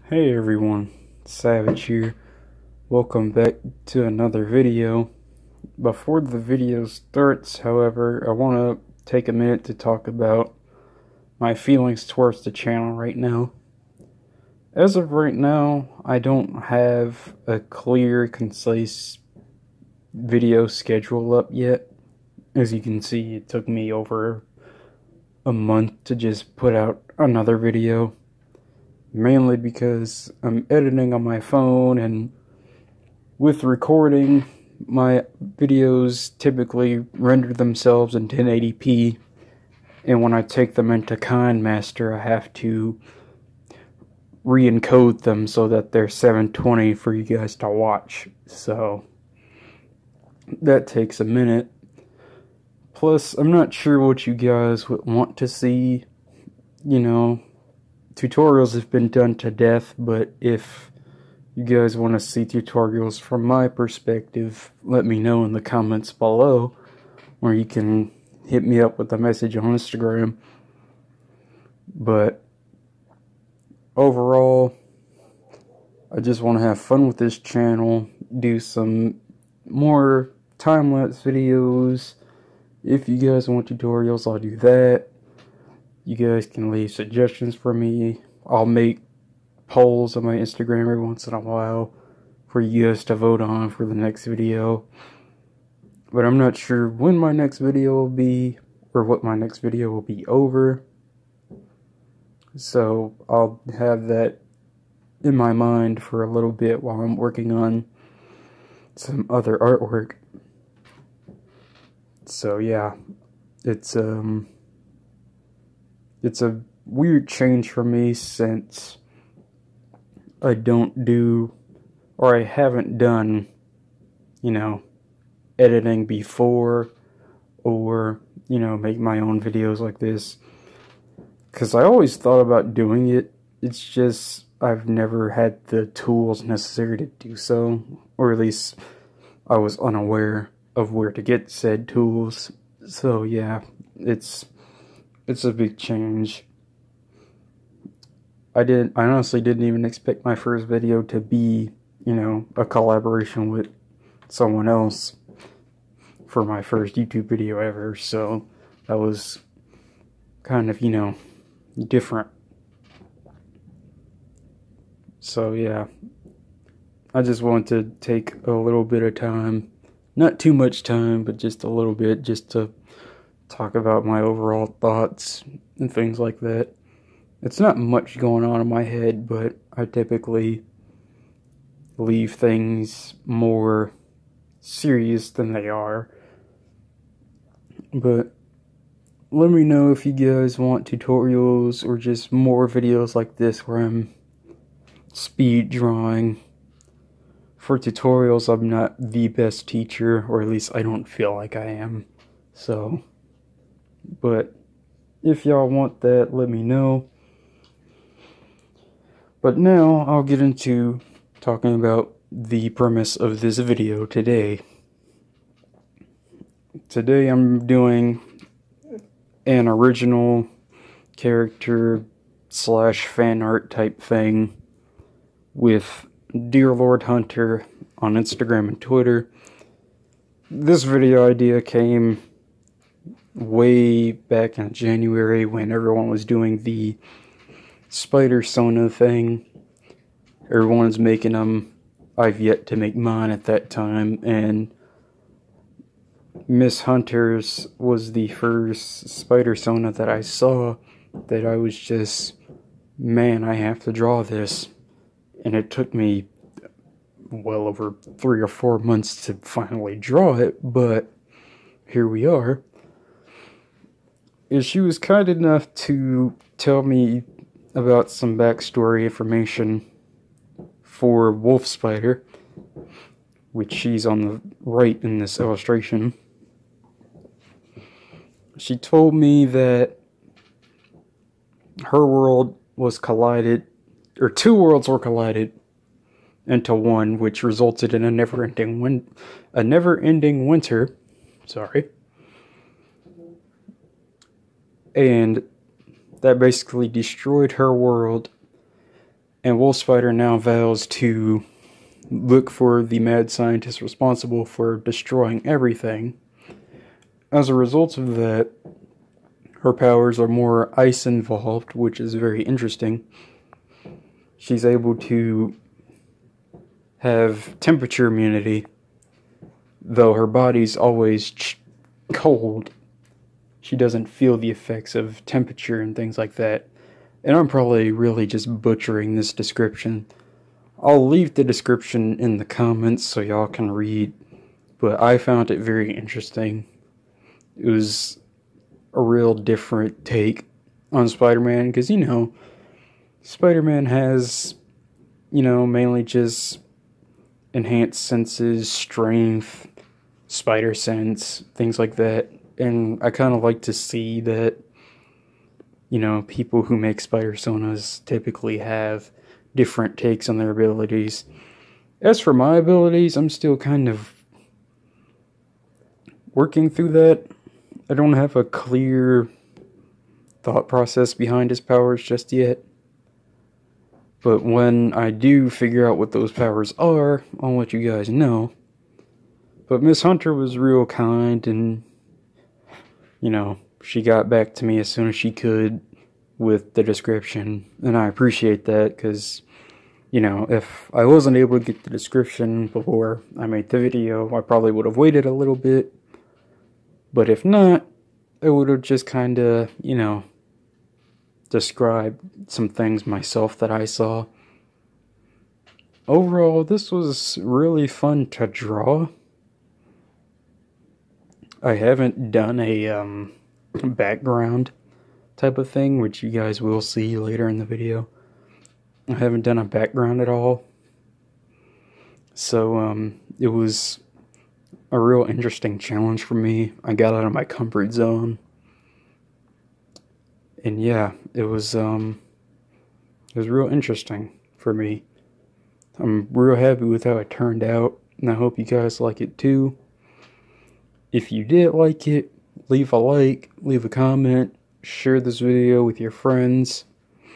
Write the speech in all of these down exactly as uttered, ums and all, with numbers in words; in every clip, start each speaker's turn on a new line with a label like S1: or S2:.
S1: Hey everyone, Savage here. Welcome back to another video. Before the video starts, however, I want to take a minute to talk about my feelings towards the channel right now. As of right now, I don't have a clear, concise video schedule up yet. As you can see, it took me over a month to just put out another video. Mainly because I'm editing on my phone, and with recording, my videos typically render themselves in ten eighty p, and when I take them into KineMaster, I have to re-encode them so that they're seven twenty for you guys to watch. So that takes a minute. Plus, I'm not sure what you guys would want to see, you know. Tutorials have been done to death, but if you guys want to see tutorials from my perspective, let me know in the comments below, or you can hit me up with a message on Instagram. But overall, I just want to have fun with this channel, do some more time-lapse videos. If you guys want tutorials, I'll do that. You guys can leave suggestions for me. I'll make polls on my Instagram every once in a while for you guys to vote on for the next video. But I'm not sure when my next video will be, or what my next video will be over. So I'll have that in my mind for a little bit while I'm working on some other artwork. So yeah, it's um It's a weird change for me since I don't do, or I haven't done, you know, editing before, or, you know, make my own videos like this. Because I always thought about doing it, it's just I've never had the tools necessary to do so, or at least I was unaware of where to get said tools. So yeah, it's... It's a big change. I did. I honestly didn't even expect my first video to be, you know, a collaboration with someone else for my first YouTube video ever. So that was kind of, you know, different. So yeah, I just wanted to take a little bit of time, not too much time, but just a little bit, just to talk about my overall thoughts and things like that. It's not much going on in my head, but I typically leave things more serious than they are. But let me know if you guys want tutorials or just more videos like this where I'm speed drawing. For tutorials, I'm not the best teacher, or at least I don't feel like I am. So but if y'all want that, let me know. But now I'll get into talking about the premise of this video today. Today I'm doing an original character slash fan art type thing with DeerLordHunter on Instagram and Twitter. This video idea came way back in January when everyone was doing the Spider-Sona thing. Everyone was making them. I've yet to make mine at that time, and Miss Hunter's was the first Spider-Sona that I saw that I was just, man, I have to draw this. And it took me well over three or four months to finally draw it, but here we are. She was kind enough to tell me about some backstory information for Wolf Spider, which she's on the right in this illustration. She told me that her world was collided, or two worlds were collided into one, which resulted in a never-ending win a never-ending winter. Sorry. And that basically destroyed her world And Wolf Spider now vows to look for the mad scientist responsible for destroying everything. As a result of that, her powers are more ice involved, which is very interesting. She's able to have temperature immunity, though her body's always ch- cold. She doesn't feel the effects of temperature and things like that. And I'm probably really just butchering this description. I'll leave the description in the comments so y'all can read, but I found it very interesting. It was a real different take on Spider-Man, because, you know, Spider-Man has, you know, mainly just enhanced senses, strength, spider sense, things like that. And I kind of like to see that, you know, people who make Spider-Sonas typically have different takes on their abilities. As for my abilities, I'm still kind of working through that. I don't have a clear thought process behind his powers just yet. But when I do figure out what those powers are, I'll let you guys know. But Miss Hunter was real kind, and, you know, she got back to me as soon as she could with the description. And I appreciate that, because, you know, if I wasn't able to get the description before I made the video, I probably would have waited a little bit. But if not, I would have just kind of, you know, described some things myself that I saw. Overall, this was really fun to draw. I haven't done a um, background type of thing, which you guys will see later in the video. I haven't done a background at all. So, um, it was a real interesting challenge for me. I got out of my comfort zone. And yeah, it was, um, it was real interesting for me. I'm real happy with how it turned out, and I hope you guys like it too. If you did like it, leave a like, leave a comment, share this video with your friends.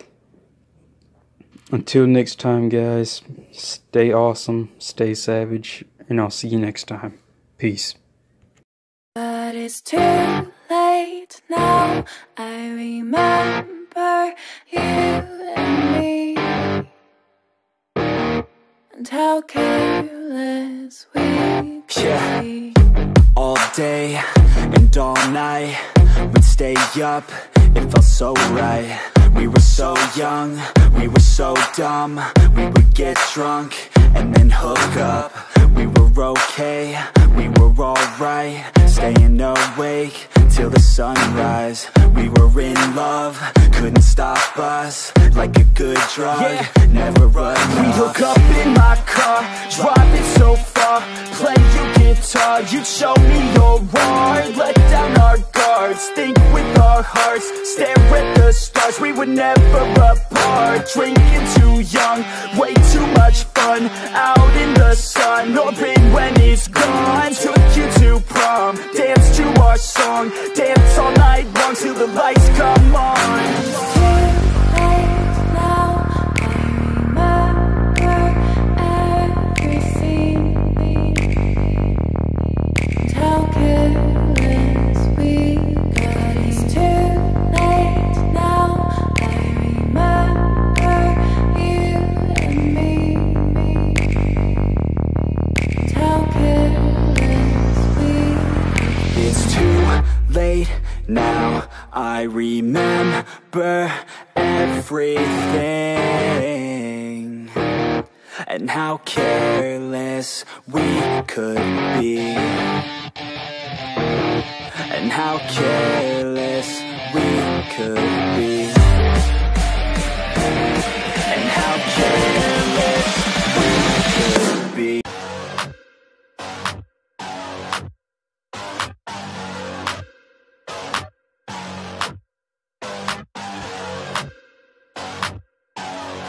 S1: Until next time, guys, stay awesome, stay savage, and I'll see you next time. Peace.
S2: But it's too late now. I remember you and me, and how careless we could
S3: yeah.
S2: be.
S3: All day and all night, we'd stay up, it felt so right. We were so young, we were so dumb. We would get drunk and then hook up. We were okay, we were alright, staying awake till the sunrise. We were in love, couldn't stop us, like a good drug, yeah. Never enough.
S4: We hook up in my car, driving so far, play your guitar, you show me your art. Let down our guards, think with our hearts, stare at the stars. We were never apart, drinking too young, way too much fun, out in the sun, orbit when it's gone. Took you to prom, dance to our song, dance all night long till the lights come on.
S3: Now I remember everything, and how careless we could be, and how careless we could be, and how careless we could be.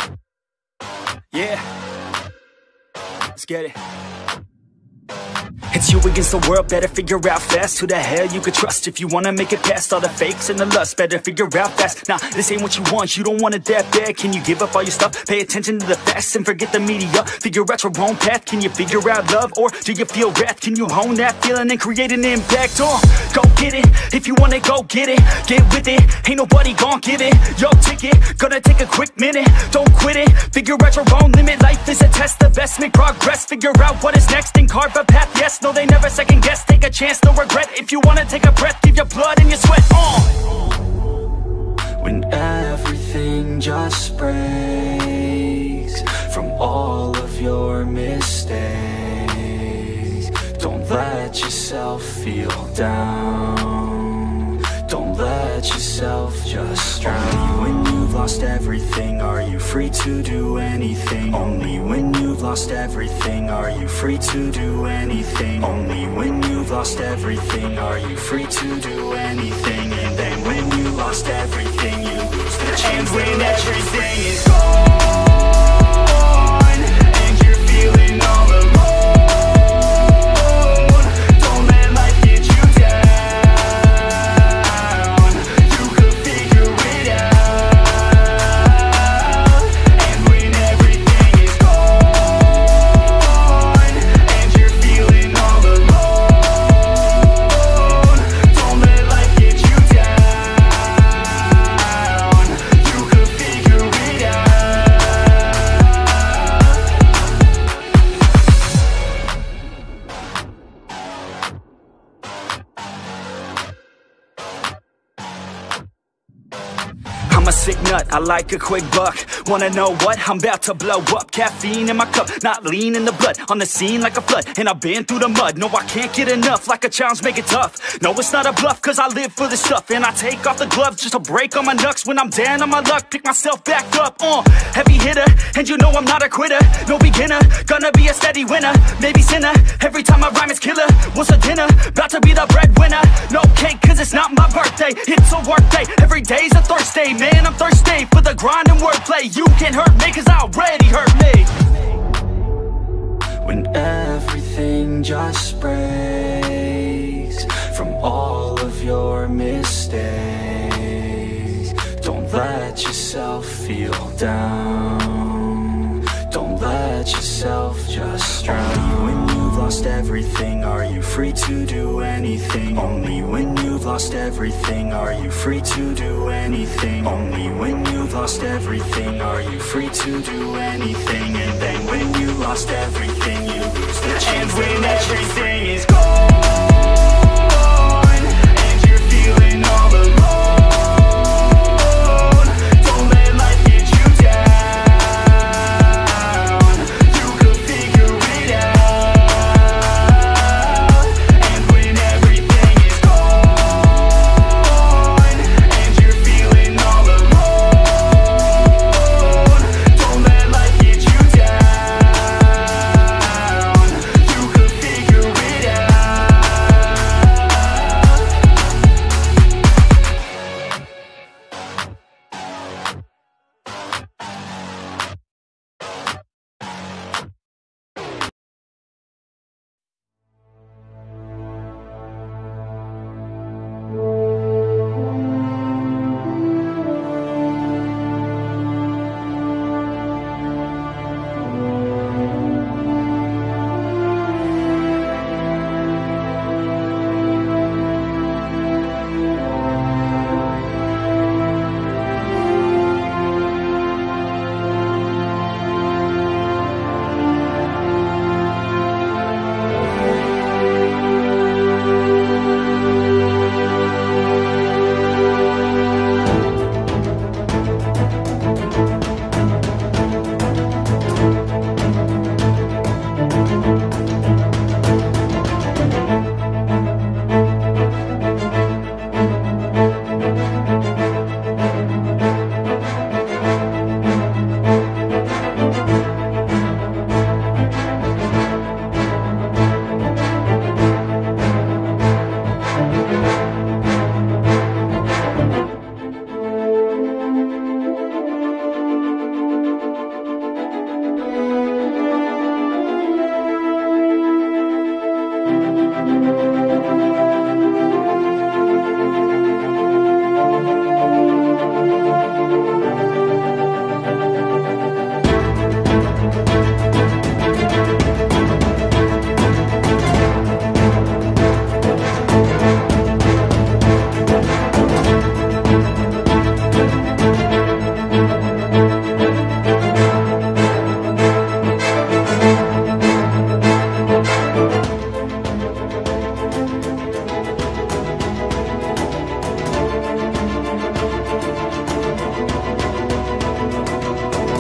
S4: Yeah, let's get it.
S3: It's you against the world, better figure out fast who the hell you could trust. If you wanna make it past all the fakes and the lust, better figure out fast. Nah, this ain't what you want, you don't want it that bad. Can you give up all your stuff, pay attention to the facts and forget the media? Figure out your own path, can you figure out love, or do you feel wrath? Can you hone that feeling and create an impact? Uh, go get it, if you want it, go get it. Get with it, ain't nobody gon' give it your ticket, gonna take a quick minute. Don't quit it, figure out your own limit. Life is a test of best, make progress. Figure out what is next and carve a path. Yes, no, they never second guess. Take a chance, no regret. If you wanna take a breath, give your blood and your sweat on.
S4: When everything just breaks from all of your mistakes, don't let yourself feel down. Don't let yourself just drown. Only when you've lost everything are you free to do anything. Only when you've lost everything are you free to do anything. Only when you've lost everything are you free to do anything. And then when you lost everything, you lose the chance. And when everything is gone and you're feeling all alone, I'm a sick nut, I like a quick buck. Wanna know what? I'm about to blow up. Caffeine in my cup, not lean in the blood. On the scene like a flood, and I've been through the mud. No, I can't get enough, like a challenge, make it tough. No, it's not a bluff, cause I live for this stuff. And I take off the gloves just to break all my knucks. When I'm down on my luck, pick myself back up. Uh, heavy hitter, and you know I'm not a quitter. No beginner, gonna be a steady winner. Maybe sinner, every time I rhyme it's killer. What's a dinner? About to be the breadwinner. No cake, cause it's not my birthday. It's a work day, every day's a Thursday. Man, I'm thirsty for the grind and wordplay. You can't hurt me cause I already hurt me. When everything just breaks from all of your mistakes, don't let yourself feel down. Don't let yourself just drown. Only when you've lost everything are you free to do anything. Only when you've lost everything are you free to do anything. Only when you've lost everything are you free to do anything. And then when you lost everything, you lose the chance.
S3: And when everything is gone and you're feeling all alone,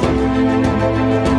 S3: We'll be right back.